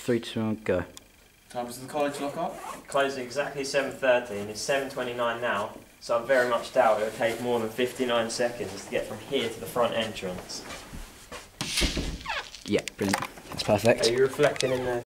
3, 2, 1, go. Time does the college lock up? Closes exactly 7:30 and it's 7:29 now, so I very much doubt it would take more than 59 seconds to get from here to the front entrance. Yeah, brilliant. That's perfect. Are you reflecting in there?